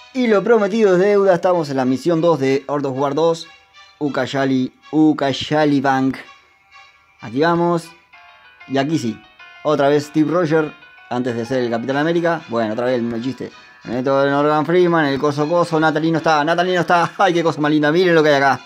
Y lo prometido es deuda. Estamos en la misión 2 de World of War 2. Ucayali Bank. Aquí vamos. Y aquí sí. Otra vez Steve Rogers. Antes de ser el Capitán América. Bueno, otra vez el mismo chiste. Me meto en Morgan Freeman. El coso. Natalie no está. Ay, qué cosa más linda. Miren lo que hay acá.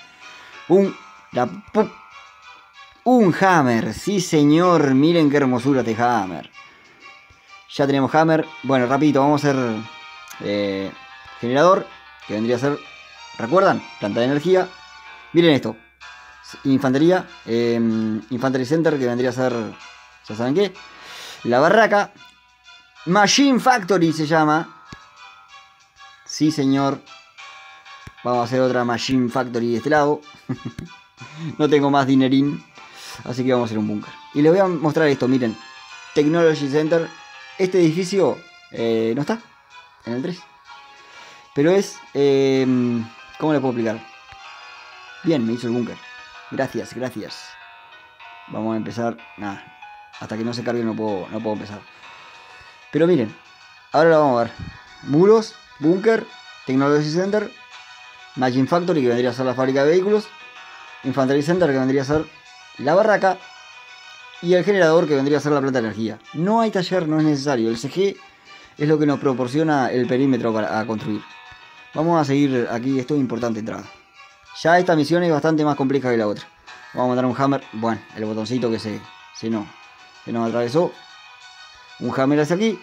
Un Hammer. Sí, señor. Miren qué hermosura este Hammer. Ya tenemos Hammer. Bueno, rapidito. Vamos a hacer generador. Que vendría a ser... ¿Recuerdan? Planta de energía. Miren esto. Infantería. Infantry Center. Que vendría a ser... ¿Ya saben qué? La barraca. Machine Factory se llama. Sí, señor. Vamos a hacer otra Machine Factory de este lado. No tengo más dinerín. Así que vamos a hacer un búnker. Y les voy a mostrar esto, miren. Technology Center. Este edificio no está en el 3. Pero es... ¿cómo le puedo explicar? Bien, me hizo el búnker. Gracias. Vamos a empezar. Nada. Hasta que no se cargue no puedo empezar. Pero miren. Ahora lo vamos a ver. Muros, búnker, Technology Center, Machine Factory, que vendría a ser la fábrica de vehículos, Infantry Center, que vendría a ser la barraca, y el generador, que vendría a ser la planta de energía. No hay taller, no es necesario. El CG es lo que nos proporciona el perímetro para construir. Vamos a seguir aquí, esto es importante entrada. Ya esta misión es bastante más compleja que la otra. Vamos a mandar un hammer, bueno, el botoncito que se nos atravesó. Un hammer hacia aquí.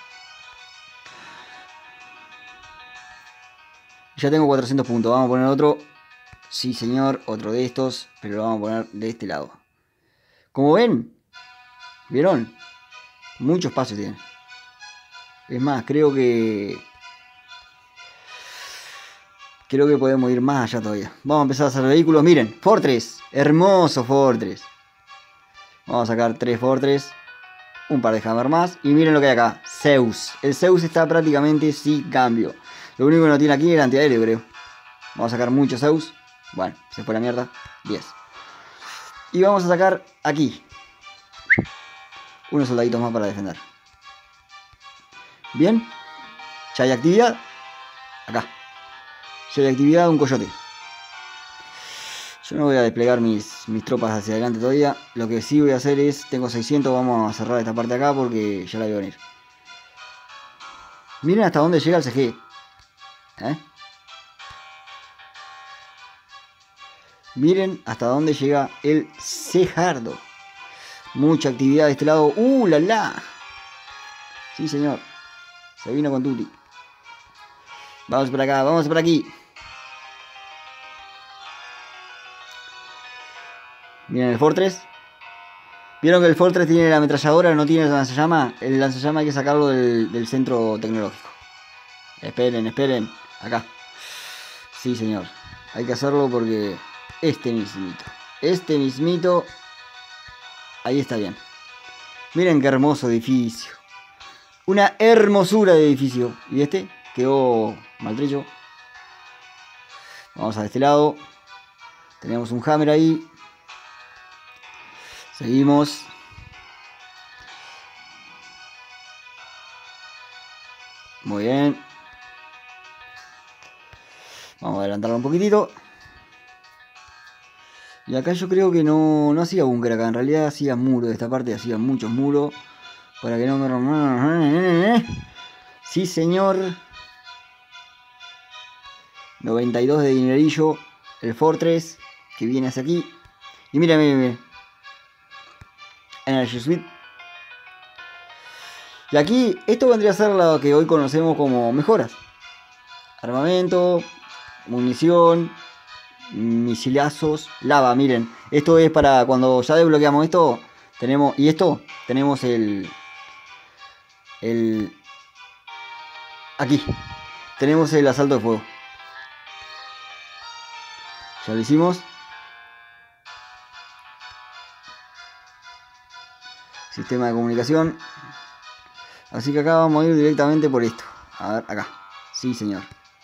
Ya tengo 400 puntos, vamos a poner otro. Sí, señor, otro de estos, pero lo vamos a poner de este lado. Como ven, ¿vieron? Mucho espacio tiene. Es más, creo que podemos ir más allá todavía. Vamos a empezar a hacer vehículos. Miren, Fortress, hermoso Fortress. Vamos a sacar 3 Fortress, un par de Hammer más. Y miren lo que hay acá, Zeus. El Zeus está prácticamente sin cambio. Lo único que no tiene aquí es el antiaéreo, creo. Vamos a sacar muchos Zeus. Bueno, se fue la mierda. 10. Y vamos a sacar aquí unos soldaditos más para defender. Bien. Ya hay actividad. Acá. Ya hay actividad, un coyote. Yo no voy a desplegar mis tropas hacia adelante todavía. Lo que sí voy a hacer es... Tengo 600, vamos a cerrar esta parte acá porque ya la voy a venir. Miren hasta dónde llega el CG. Miren hasta dónde llega el cejardo. Mucha actividad de este lado. La la. Sí, señor. Se vino con tutti. Vamos por acá, vamos por aquí. Miren el Fortress. Vieron que el Fortress tiene la ametralladora, no tiene el lanzallamas. El lanzallamas hay que sacarlo del centro tecnológico. Esperen. Acá. Sí, señor. Hay que hacerlo porque este mismito. Ahí está bien. Miren qué hermoso edificio. Una hermosura de edificio. Y este quedó maltrecho. Vamos a este lado. Tenemos un hammer ahí. Seguimos. Muy bien. Vamos a adelantarlo un poquitito. Y acá yo creo que no hacía búnker acá. En realidad hacía muro. De esta parte hacía muchos muros. Para que no me... Sí, señor. 92 de dinerillo. El Fortress. Que viene hacia aquí. Y miren. Energy Suite. Y aquí, esto vendría a ser lo que hoy conocemos como mejoras. Armamento, munición, misilazos, lava, miren. Esto es para cuando ya desbloqueamos esto, tenemos aquí, tenemos el asalto de fuego. Ya lo hicimos. Sistema de comunicación. Así que acá vamos a ir directamente por esto. A ver, acá. Sí, señor.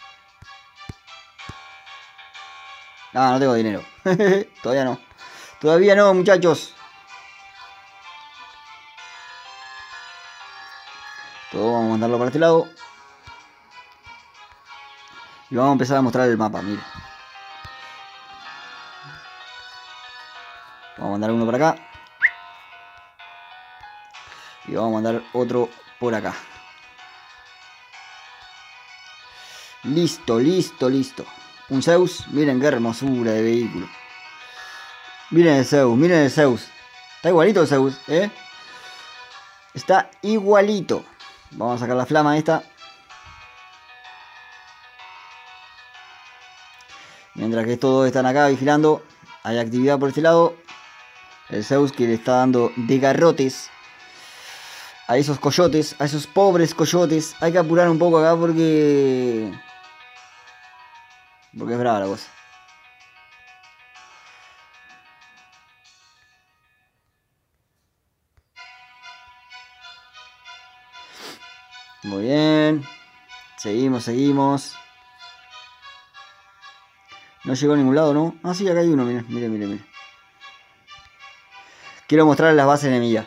No tengo dinero. Todavía no, muchachos. Todo vamos a mandarlo para este lado. Y vamos a empezar a mostrar el mapa, mire. Vamos a mandar uno por acá. Y vamos a mandar otro por acá. Listo, listo, listo. Un Zeus. Miren qué hermosura de vehículo. Miren el Zeus, miren el Zeus. Está igualito el Zeus, ¿eh? Está igualito. Vamos a sacar la flama esta. Mientras que todos están acá vigilando. Hay actividad por este lado. El Zeus que le está dando de garrotes a esos coyotes, a esos pobres coyotes. Hay que apurar un poco acá porque es brava la cosa. Muy bien. Seguimos, seguimos. No llegó a ningún lado, ¿no? Ah, sí, acá hay uno, miren, miren, miren, miren. Quiero mostrarles las bases enemigas.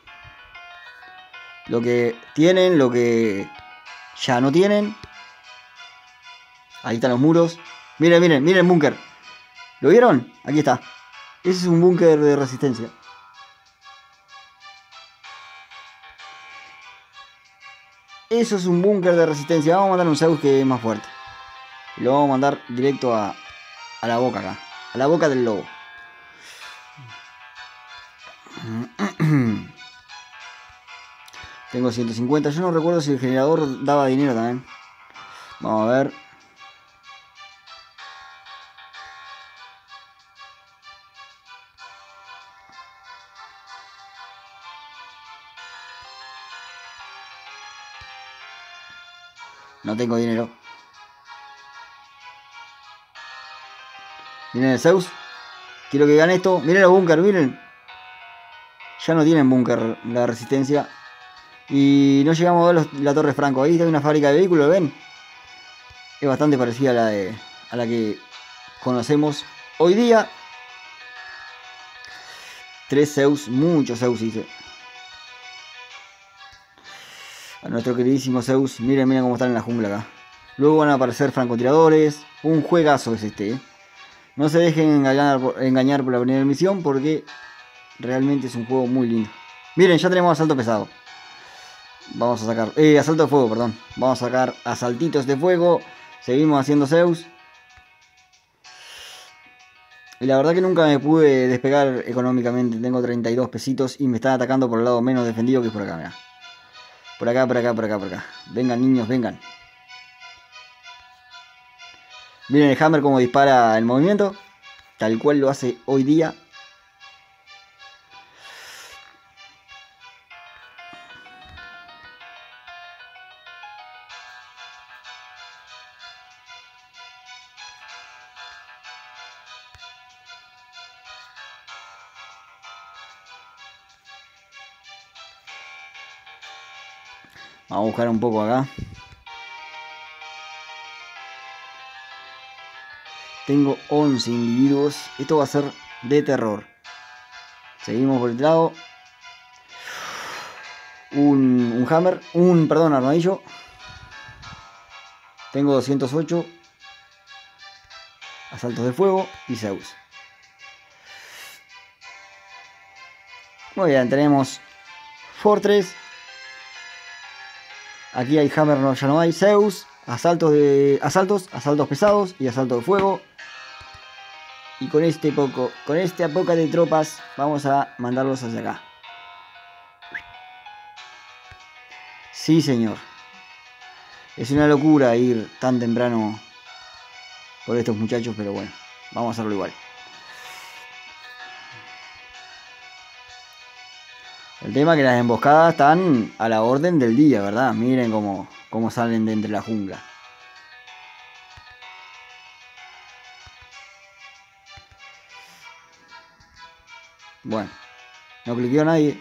Lo que tienen, lo que ya no tienen. Ahí están los muros. Miren, miren, miren el búnker. ¿Lo vieron? Aquí está. Ese es un búnker de resistencia. Eso es un búnker de resistencia. Vamos a mandar un Zeus que es más fuerte. Y lo vamos a mandar directo a la boca acá. A la boca del lobo. Tengo 150. Yo no recuerdo si el generador daba dinero también. Vamos a ver. No tengo dinero. Miren el Zeus. Quiero que gane esto. Miren los búnker, miren. Ya no tienen búnker la resistencia. Y no llegamos a ver la Torre Franco. Ahí está una fábrica de vehículos, ¿ven? Es bastante parecida a la que conocemos hoy día. 3 Zeus, muchos Zeus hice. A nuestro queridísimo Zeus. Miren, miren cómo están en la jungla acá. Luego van a aparecer francotiradores. Un juegazo es este, ¿eh? No se dejen engañar por la primera misión porque realmente es un juego muy lindo. Miren, ya tenemos asalto pesado. Vamos a sacar... asalto de fuego, perdón. Vamos a sacar asaltitos de fuego. Seguimos haciendo Zeus. Y la verdad que nunca me pude despegar económicamente. Tengo 32 pesitos y me están atacando por el lado menos defendido, que es por acá, mirá. Por acá, por acá, por acá, por acá. Vengan, niños, vengan. Miren el Hammer como dispara el movimiento. Tal cual lo hace hoy día. Vamos a buscar un poco acá. Tengo 11 individuos. Esto va a ser de terror. Seguimos por el lado. Un Hammer. Perdón, armadillo. Tengo 208. Asaltos de fuego y Zeus. Muy bien, tenemos Fortress. Aquí hay Hammer, no, ya no hay. Zeus. Asaltos pesados y asaltos de fuego. Y con esta poca de tropas vamos a mandarlos hacia acá. Sí, señor. Es una locura ir tan temprano por estos muchachos, pero bueno, vamos a hacerlo igual. El tema es que las emboscadas están a la orden del día, ¿verdad? Miren cómo salen de entre la jungla. Bueno, no cliqueó nadie.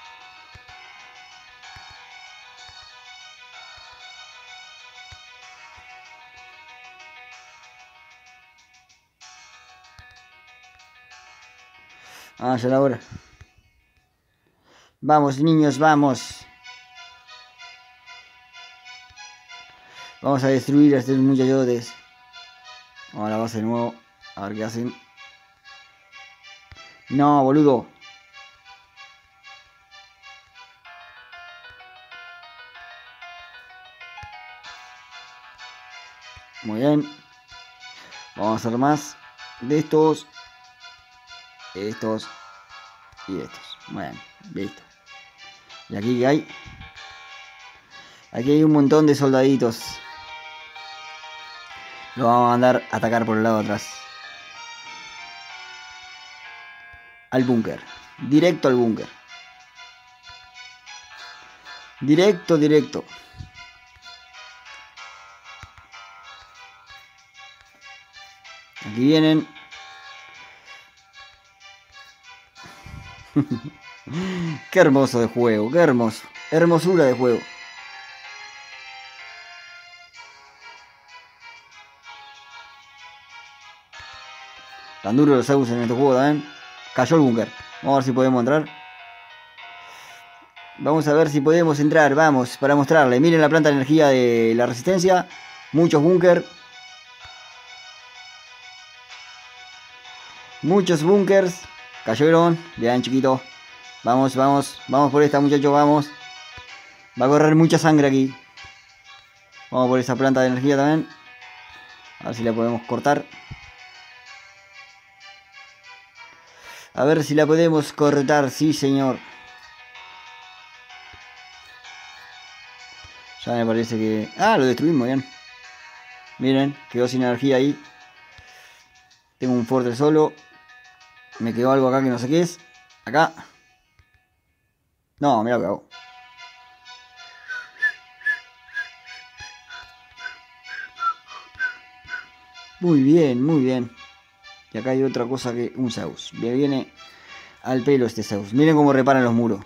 Ah, ya era hora. Vamos, niños, vamos. Vamos a destruir a estos muchachotes. Vamos a la base de nuevo. A ver qué hacen. No, boludo. Muy bien. Vamos a hacer más de estos. Estos. Y estos. Bueno, listo. ¿Y aquí qué hay? Aquí hay un montón de soldaditos. Lo vamos a mandar a atacar por el lado de atrás. Al búnker. Directo al búnker. Directo, directo. Aquí vienen. Qué hermoso de juego, qué hermoso. Hermosura de juego. Tan duro los Zeus en este juego también. Cayó el búnker. Vamos a ver si podemos entrar. Vamos a ver si podemos entrar. Vamos, para mostrarle. Miren la planta de energía de la resistencia. Muchos búnker. Muchos búnkers. Cayeron. Bien, chiquito. Vamos, vamos. Vamos por esta, muchachos. Vamos. Va a correr mucha sangre aquí. Vamos por esa planta de energía también. A ver si la podemos cortar. A ver si la podemos cortar. Sí, señor. Ya me parece que... Ah, lo destruimos, bien. Miren, quedó sin energía ahí. Tengo un fuerte solo. Me quedó algo acá que no sé qué es. Acá. No, mira lo que hago. Muy bien, muy bien. Y acá hay otra cosa que... Un Zeus. Le viene al pelo este Zeus. Miren cómo reparan los muros.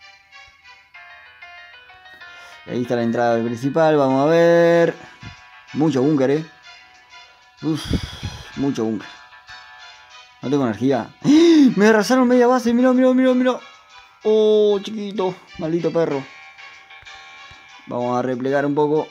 Y ahí está la entrada principal. Vamos a ver. Mucho búnker, Uf, mucho búnker. No tengo energía. ¡Ah! Me arrasaron media base. Mira, mira, mira, mira. Oh, chiquito. Maldito perro. Vamos a replegar un poco.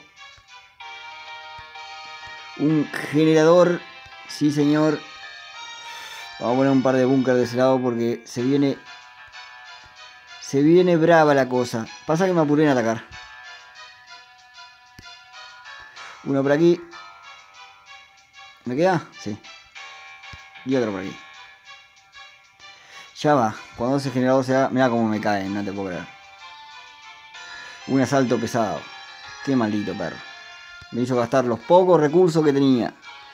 Un generador. Sí, señor. Vamos a poner un par de búnker de ese lado porque se viene... Se viene brava la cosa. Pasa que me apuré en atacar. Uno por aquí. ¿Me queda? Sí. Y otro por aquí. Ya va. Cuando ese generador se haga... Mira cómo me caen, no te puedo creer. Un asalto pesado. Qué maldito perro. Me hizo gastar los pocos recursos que tenía.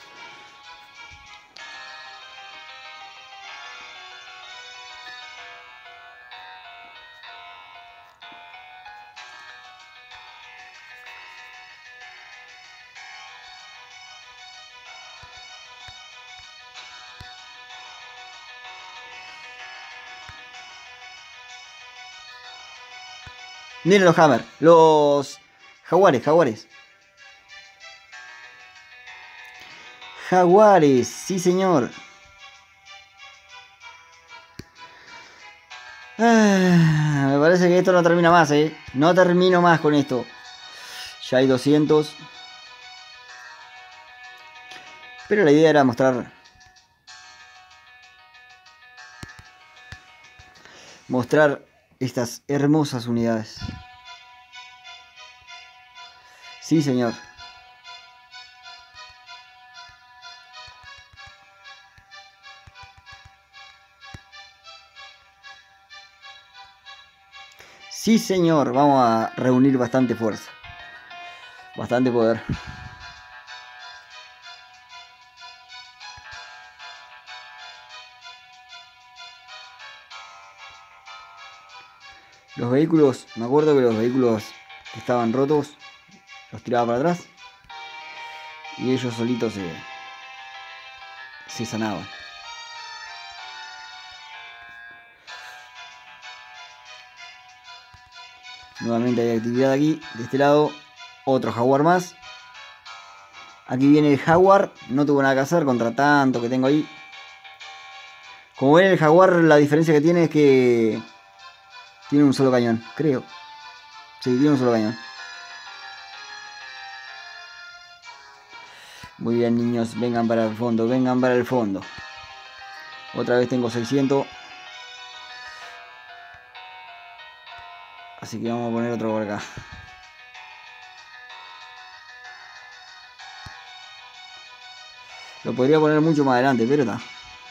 Miren los Hammer. Los jaguares, jaguares. Jaguares, sí señor. Me parece que esto no termina más, No termino más con esto. Ya hay 200. Pero la idea era mostrar estas hermosas unidades. Sí, señor. Sí, señor. Vamos a reunir bastante fuerza. Bastante poder. Los vehículos, me acuerdo que los vehículos que estaban rotos los tiraba para atrás y ellos solitos se sanaban. Nuevamente hay actividad aquí, de este lado, otro jaguar más. Aquí viene el jaguar, no tuvo nada que hacer contra tanto que tengo ahí. Como ven, el jaguar, la diferencia que tiene es que tiene un solo cañón, creo. Sí, tiene un solo cañón. Muy bien, niños, vengan para el fondo, vengan para el fondo. Otra vez tengo 600. Así que vamos a poner otro por acá. Lo podría poner mucho más adelante, pero está.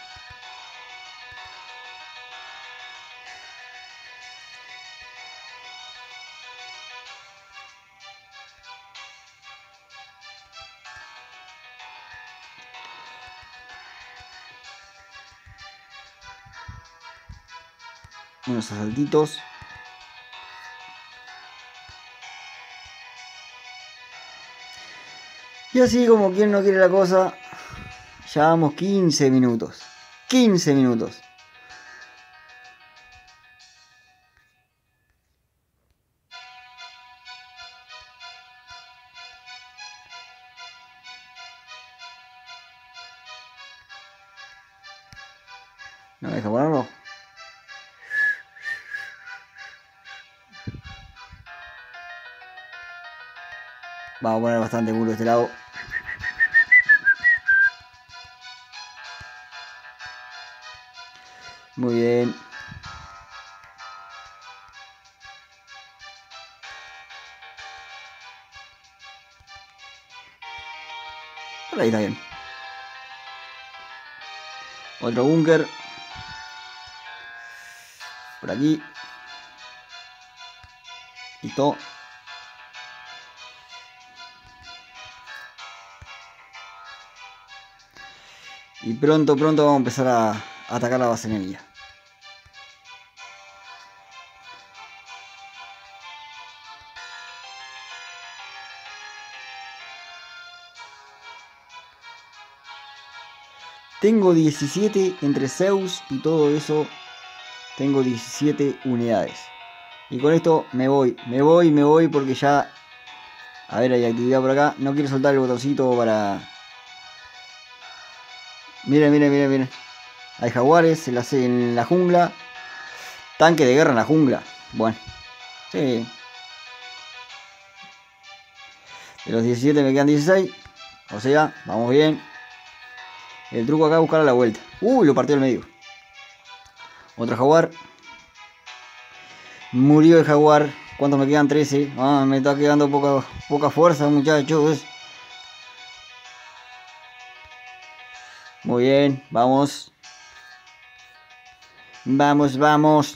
Unos asaltitos. Y así como quien no quiere la cosa, ya vamos 15 minutos. 15 minutos. ¿No me deja ponerlo? Vamos a poner bastante muro de este lado. Muy bien. Por ahí está bien. Otro búnker. Por aquí. Listo. Y pronto vamos a empezar a atacar la base enemiga. Tengo 17 entre Zeus y todo eso. Tengo 17 unidades. Y con esto me voy porque ya... A ver, hay actividad por acá. No quiero soltar el botoncito para... Miren. Hay jaguares en la jungla. Tanque de guerra en la jungla. Bueno. Sí. De los 17 me quedan 16. O sea, vamos bien. El truco acá es buscar a la vuelta. Lo partió al medio. Otro jaguar. Murió el jaguar. ¿Cuántos me quedan? 13. Me está quedando poca fuerza, muchachos. Muy bien, vamos. Vamos.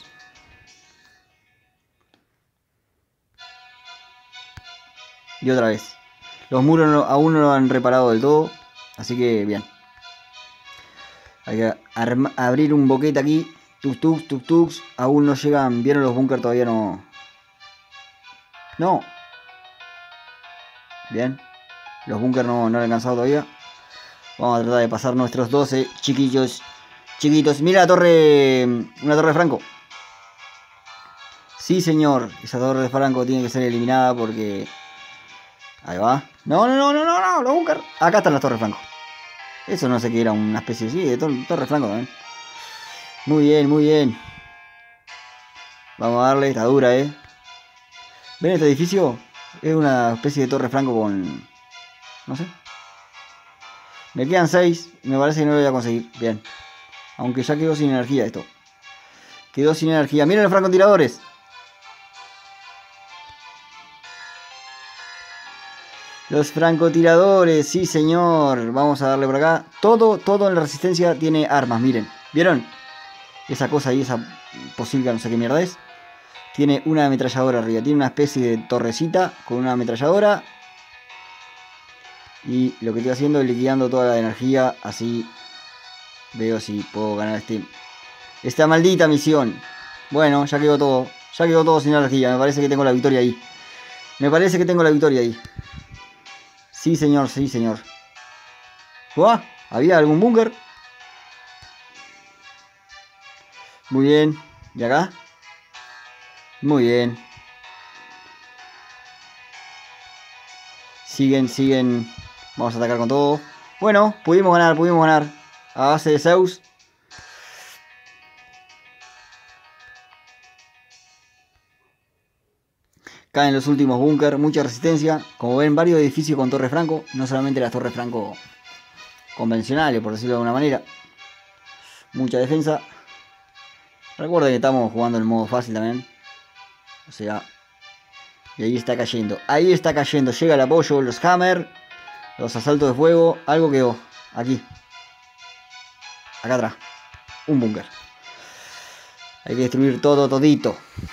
Y otra vez. Los muros aún no lo han reparado del todo. Así que bien. Hay que abrir un boquete aquí. Tuk-tuks. Aún no llegan. ¿Vieron los búnkers? Todavía no. No. Bien. Los búnkers no han alcanzado todavía. Vamos a tratar de pasar nuestros 12 chiquillos. Chiquitos. Mira la torre. Una torre de Franco. Sí, señor. Esa torre de Franco tiene que ser eliminada porque... Ahí va. No. Los búnkers. Acá están las torres Franco. Eso no sé qué era. Una especie de torre Franco también. Muy bien. Vamos a darle. Está dura, ¿Ven este edificio? Es una especie de torre Franco con... No sé. Me quedan 6. Me parece que no lo voy a conseguir. Bien. Aunque ya quedó sin energía esto. Quedó sin energía. Miren los francotiradores. Los francotiradores. Sí, señor. Vamos a darle por acá. Todo en la resistencia tiene armas. Miren. ¿Vieron? Esa cosa ahí, esa posilga, no sé qué mierda es. Tiene una ametralladora arriba. Tiene una especie de torrecita con una ametralladora. Y lo que estoy haciendo es liquidando toda la energía. Así veo si puedo ganar esta maldita misión. Bueno, ya quedó todo. Ya quedó todo sin energía. Me parece que tengo la victoria ahí. Sí, señor. ¿Uah? ¿Había algún búnker? Muy bien. ¿Y acá? Muy bien. Siguen. Vamos a atacar con todo. Bueno, pudimos ganar. A base de Zeus. Caen los últimos búnker, mucha resistencia. Como ven, varios edificios con torre franco. No solamente las torres franco convencionales, por decirlo de alguna manera. Mucha defensa. Recuerden que estamos jugando en modo fácil también. O sea... Y ahí está cayendo. Ahí está cayendo. Llega el apoyo, los Hammer. Los asaltos de fuego. Algo quedó. Aquí. Acá atrás. Un búnker. Hay que destruir todo, todito.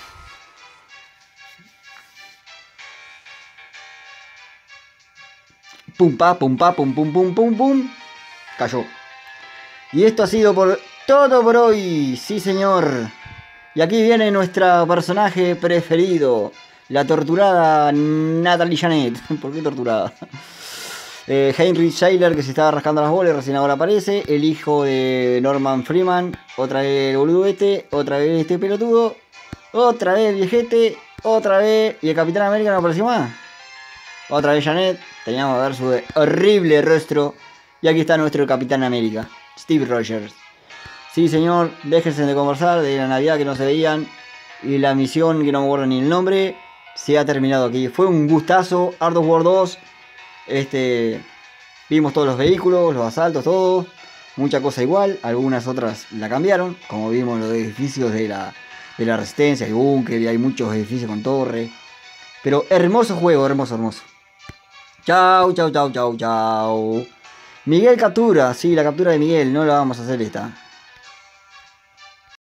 Pum pa, pum pa, pum pum pum pum pum. Cayó. Y esto ha sido por todo por hoy. Sí, señor. Y aquí viene nuestro personaje preferido. La torturada Natalie Janet. ¿Por qué torturada? Heinrich Schuyler, que se estaba rascando las bolas, recién ahora aparece. El hijo de Norman Freeman. Otra vez el boludo este. Otra vez este pelotudo. Otra vez el viejete. Otra vez. Y el Capitán América no apareció más. Otra vez Janet. Teníamos que ver su horrible rostro. Y aquí está nuestro Capitán América, Steve Rogers. Sí, señor, déjense de conversar de la Navidad que no se veían. Y la misión que no me acuerdo ni el nombre. Se ha terminado aquí. Fue un gustazo. Art of War 2. Vimos todos los vehículos, los asaltos, todo. Mucha cosa igual. Algunas otras la cambiaron. Como vimos los edificios de la resistencia. Hay búnker y hay muchos edificios con torre. Pero hermoso juego, hermoso, hermoso. Chau, chau, chau, chau, chau. Miguel captura, sí, la captura de Miguel, no la vamos a hacer esta.